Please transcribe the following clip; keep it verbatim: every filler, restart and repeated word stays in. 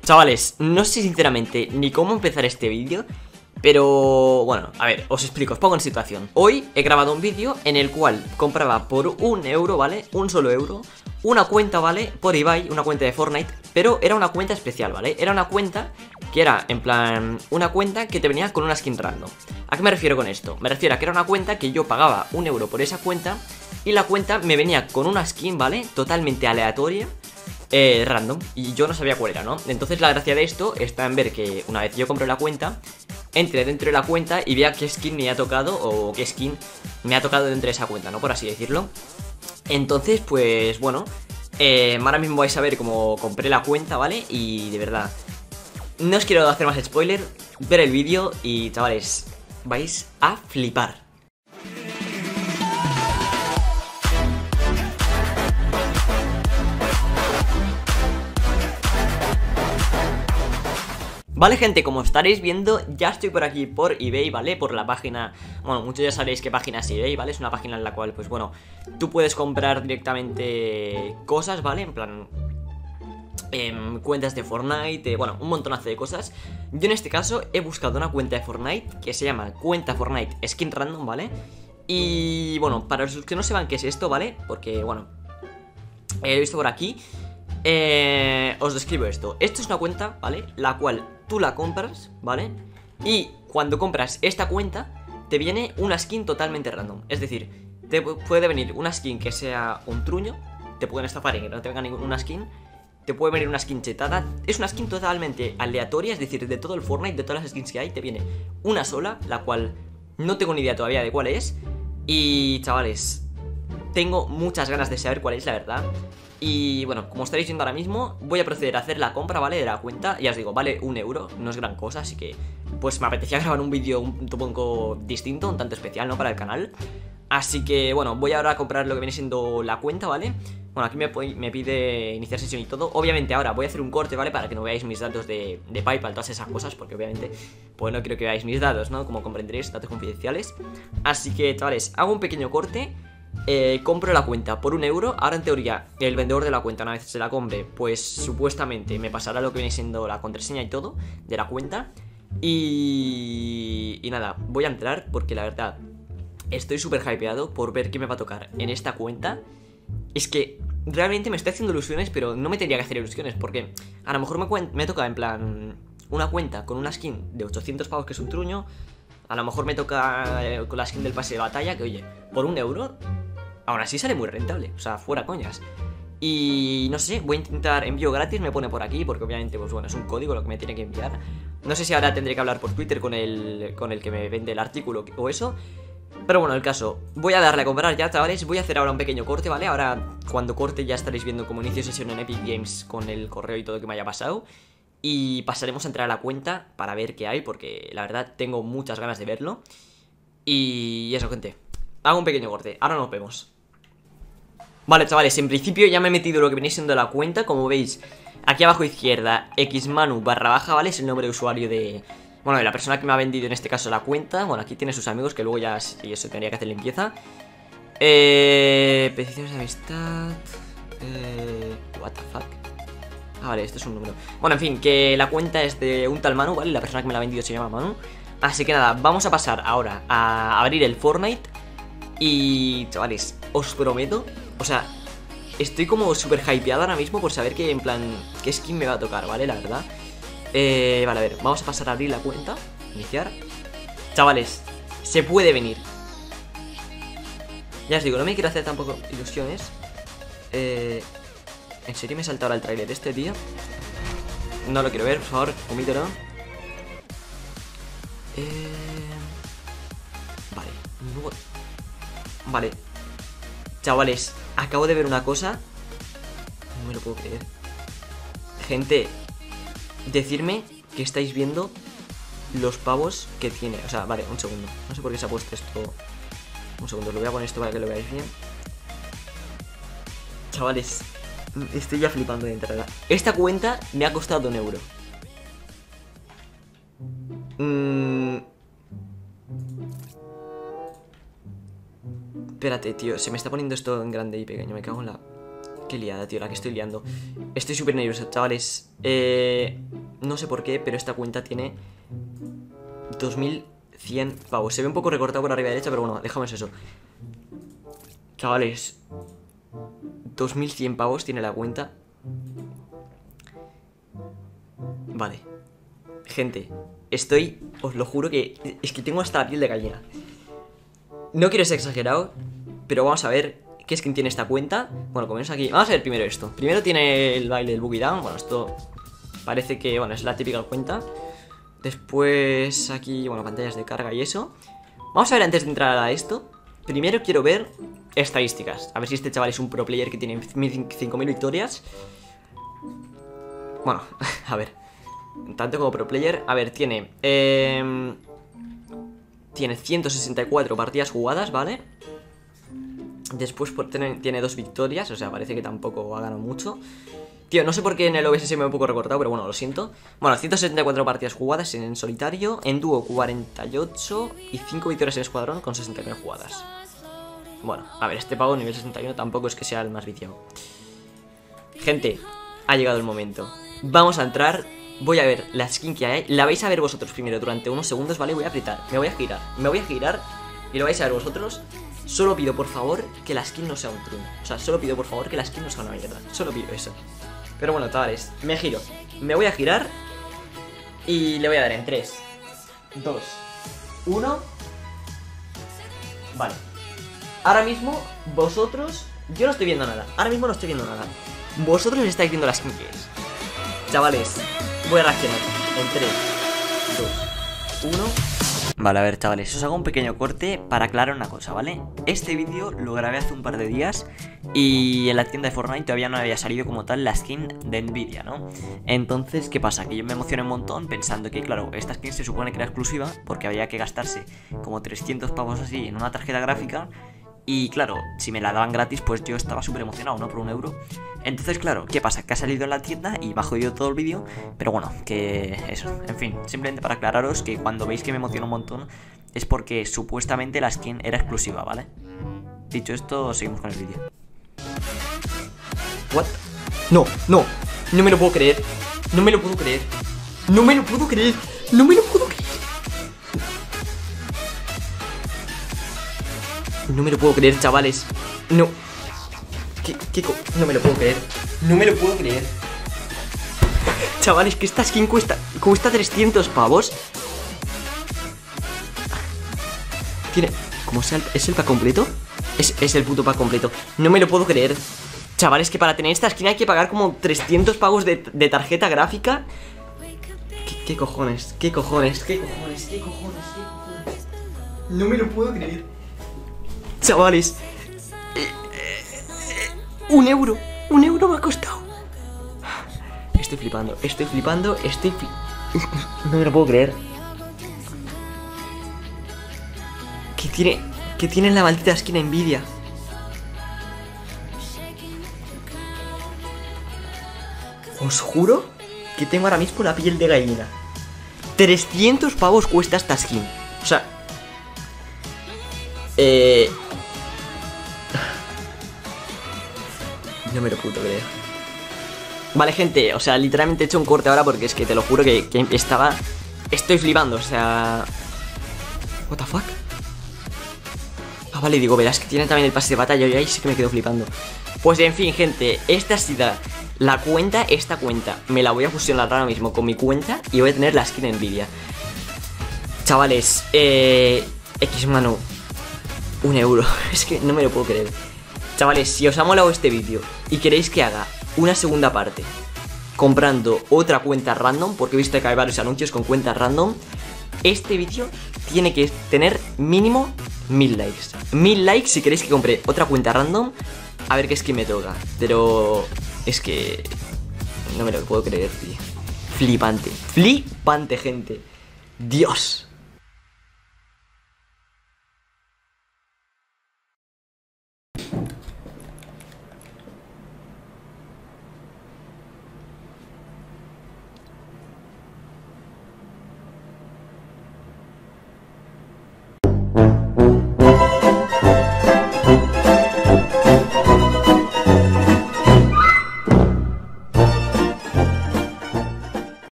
Chavales, no sé sinceramente ni cómo empezar este vídeo, pero bueno, a ver, os explico, os pongo en situación. Hoy he grabado un vídeo en el cual compraba por un euro, ¿vale? Un solo euro, una cuenta, ¿vale? Por Ibai, una cuenta de Fortnite, pero era una cuenta especial, ¿vale? Era una cuenta que era, en plan, una cuenta que te venía con una skin random. ¿A qué me refiero con esto? Me refiero a que era una cuenta que yo pagaba un euro por esa cuenta y la cuenta me venía con una skin, ¿vale? Totalmente aleatoria. Eh, random, y yo no sabía cuál era, ¿no? Entonces la gracia de esto está en ver que una vez yo compro la cuenta, entre dentro de la cuenta y vea qué skin me ha tocado o qué skin me ha tocado dentro de esa cuenta, ¿no? Por así decirlo. Entonces, pues bueno, eh, ahora mismo vais a ver cómo compré la cuenta, ¿vale? Y de verdad, no os quiero hacer más spoiler, ver el vídeo y chavales, vais a flipar. Vale, gente, como estaréis viendo, ya estoy por aquí por eBay, ¿vale? Por la página, bueno, muchos ya sabréis qué página es eBay, ¿vale? Es una página en la cual, pues bueno, tú puedes comprar directamente cosas, ¿vale? En plan, eh, cuentas de Fortnite, eh, bueno, un montonazo de cosas. Yo en este caso he buscado una cuenta de Fortnite que se llama Cuenta Fortnite Skin Random, ¿vale? Y bueno, para los que no sepan qué es esto, ¿vale? Porque, bueno, eh, lo he visto por aquí. Eh, os describo esto. Esto es una cuenta, ¿vale? La cual tú la compras, ¿vale? Y cuando compras esta cuenta te viene una skin totalmente random. Es decir, te puede venir una skin que sea un truño, te pueden estafar y que no te venga ninguna skin. Te puede venir una skin chetada. Es una skin totalmente aleatoria, es decir, de todo el Fortnite, de todas las skins que hay, te viene una sola, la cual no tengo ni idea todavía de cuál es. Y chavales, tengo muchas ganas de saber cuál es, la verdad. Y bueno, como estaréis viendo ahora mismo, voy a proceder a hacer la compra, ¿vale? De la cuenta. Ya os digo, vale un euro, no es gran cosa, así que pues me apetecía grabar un vídeo un poco distinto, un tanto especial, ¿no? Para el canal. Así que bueno, voy ahora a comprar lo que viene siendo la cuenta, ¿vale? Bueno, aquí me, me pide iniciar sesión y todo. Obviamente ahora voy a hacer un corte, ¿vale? Para que no veáis mis datos de, de PayPal, todas esas cosas, porque obviamente pues no quiero que veáis mis datos, ¿no? Como comprenderéis, datos confidenciales. Así que, chavales, hago un pequeño corte. Eh, compro la cuenta por un euro. Ahora en teoría el vendedor de la cuenta, una vez se la compre, pues supuestamente me pasará lo que viene siendo la contraseña y todo de la cuenta. Y... y nada, voy a entrar porque la verdad estoy súper hypeado por ver qué me va a tocar en esta cuenta. Es que realmente me estoy haciendo ilusiones, pero no me tendría que hacer ilusiones, porque a lo mejor me, me toca en plan una cuenta con una skin de ochocientos pavos, que es un truño. A lo mejor me toca eh, con la skin del pase de batalla, que oye, por un euro aún así sale muy rentable, o sea, fuera coñas. Y no sé, voy a intentar envío gratis, me pone por aquí, porque obviamente, pues bueno, es un código lo que me tiene que enviar. No sé si ahora tendré que hablar por Twitter con el, con el que me vende el artículo o eso. Pero bueno, el caso, voy a darle a comprar ya, chavales. Voy a hacer ahora un pequeño corte, ¿vale? Ahora, cuando corte ya estaréis viendo como inicio sesión en Epic Games con el correo y todo que me haya pasado. Y pasaremos a entrar a la cuenta para ver qué hay, porque la verdad tengo muchas ganas de verlo. Y eso, gente, hago un pequeño corte, ahora nos vemos. Vale, chavales, en principio ya me he metido lo que viene siendo la cuenta. Como veis, aquí abajo a izquierda, xmanu barra baja, ¿vale? Es el nombre de usuario de... bueno, de la persona que me ha vendido en este caso la cuenta. Bueno, aquí tiene sus amigos, que luego ya y eso tendría que hacer limpieza. Eh... peticiones de amistad... Eh... what the fuck. Ah, vale, esto es un número. Bueno, en fin, que la cuenta es de un tal Manu, ¿vale? La persona que me la ha vendido se llama Manu. Así que nada, vamos a pasar ahora a abrir el Fortnite. Y, chavales, os prometo, o sea, estoy como súper hypeado ahora mismo por saber que, en plan, qué skin me va a tocar, ¿vale? La verdad. Eh, vale, a ver, vamos a pasar a abrir la cuenta. Iniciar. Chavales, se puede venir. Ya os digo, no me quiero hacer tampoco ilusiones. Eh... ¿En serio me he saltado ahora el tráiler de este tío? No lo quiero ver, por favor, omítelo. Eh... Vale, no... Vale. Chavales, acabo de ver una cosa. No me lo puedo creer. Gente, decidme que estáis viendo los pavos que tiene. O sea, vale, un segundo. No sé por qué se ha puesto esto. Un segundo, lo voy a poner esto para que lo veáis bien. Chavales, estoy ya flipando de entrada. Esta cuenta me ha costado un euro. Mm. Espérate, tío, se me está poniendo esto en grande y pequeño. Me cago en la... Qué liada, tío, la que estoy liando. Estoy súper nervioso, chavales. Eh... no sé por qué, pero esta cuenta tiene dos mil cien pavos. Se ve un poco recortado por arriba derecha, pero bueno, dejamos eso. Chavales, dos mil cien pavos tiene la cuenta. Vale. Gente, estoy, os lo juro que es que tengo hasta la piel de gallina. No quiero ser exagerado, pero vamos a ver qué skin tiene esta cuenta. Bueno, comenzamos aquí. Vamos a ver primero esto. Primero tiene el baile del Boogie Down. Bueno, esto parece que, bueno, es la típica cuenta. Después aquí, bueno, pantallas de carga y eso. Vamos a ver antes de entrar a esto. Primero quiero ver estadísticas. A ver si este chaval es un pro player que tiene cinco mil victorias. Bueno, a ver. Tanto como pro player. A ver, tiene eh, tiene ciento sesenta y cuatro partidas jugadas, ¿vale? Después por tener, tiene dos victorias. O sea, parece que tampoco ha ganado mucho. Tío, no sé por qué en el O B S se me ve un poco recortado, pero bueno, lo siento. Bueno, ciento setenta y cuatro partidas jugadas en solitario. En dúo cuarenta y ocho. Y cinco victorias en escuadrón con sesenta y nueve jugadas. Bueno, a ver, este pavo nivel sesenta y uno tampoco es que sea el más viciado. Gente, ha llegado el momento. Vamos a entrar. Voy a ver la skin que hay. La vais a ver vosotros primero durante unos segundos, ¿vale? Voy a apretar, me voy a girar, me voy a girar y lo vais a ver vosotros. Solo pido por favor que la skin no sea un truno. O sea, solo pido por favor que la skin no sea una mierda. Solo pido eso. Pero bueno, chavales, me giro. Me voy a girar y le voy a dar en tres, dos, uno. Vale. Ahora mismo, vosotros... Yo no estoy viendo nada. Ahora mismo no estoy viendo nada. Vosotros estáis viendo la skin que es. Chavales, voy a reaccionar en tres, dos, uno. Vale, a ver, chavales, os hago un pequeño corte para aclarar una cosa, ¿vale? Este vídeo lo grabé hace un par de días y en la tienda de Fortnite todavía no había salido como tal la skin de Nvidia, ¿no? Entonces, ¿qué pasa? Que yo me emocioné un montón pensando que, claro, esta skin se supone que era exclusiva porque había que gastarse como trescientos pavos así en una tarjeta gráfica. Y claro, si me la daban gratis, pues yo estaba súper emocionado, ¿no? Por un euro. Entonces, claro, ¿qué pasa? Que ha salido en la tienda y me ha jodido todo el vídeo. Pero bueno, que eso, en fin, simplemente para aclararos que cuando veis que me emociono un montón es porque supuestamente la skin era exclusiva, ¿vale? Dicho esto, seguimos con el vídeo. ¿What? No, no, no me lo puedo creer. No me lo puedo creer. No me lo puedo creer. No me lo puedo creer. No me lo puedo creer, chavales. No. ¿Qué, qué co No me lo puedo creer. No me lo puedo creer. Chavales, que esta skin cuesta Cuesta trescientos pavos. Tiene... ¿Cómo sea el... ¿Es el pack completo? Es, es el puto pack completo. No me lo puedo creer. Chavales, que para tener esta skin hay que pagar como trescientos pavos de, de tarjeta gráfica. ¿Qué, ¿Qué cojones? ¿Qué cojones? ¿Qué cojones? ¿Qué cojones? ¿Qué cojones? No me lo puedo creer. Chavales, eh, eh, un euro, un euro me ha costado. Estoy flipando, estoy flipando, estoy fli No me lo puedo creer. ¿Qué tiene, qué tiene la maldita skin Nvidia? Os juro que tengo ahora mismo la piel de gallina. trescientos pavos cuesta esta skin. O sea... Eh... No me lo puedo creer. Vale, gente, o sea, literalmente he hecho un corte ahora porque es que te lo juro que, que estaba... Estoy flipando, o sea... What the fuck. Ah, vale, digo, verás que tiene también el pase de batalla y ahí sí que me quedo flipando. Pues en fin, gente, esta ha sido la cuenta, esta cuenta me la voy a fusionar ahora mismo con mi cuenta y voy a tener la skin Nvidia. Chavales, eh... X-Mano, un euro, es que no me lo puedo creer. Chavales, si os ha molado este vídeo y queréis que haga una segunda parte comprando otra cuenta random, porque he visto que hay varios anuncios con cuentas random, este vídeo tiene que tener mínimo mil likes. Mil likes si queréis que compre otra cuenta random. A ver qué skin me toca. Pero es que no me lo puedo creer, tío. Flipante, flipante, gente. Dios.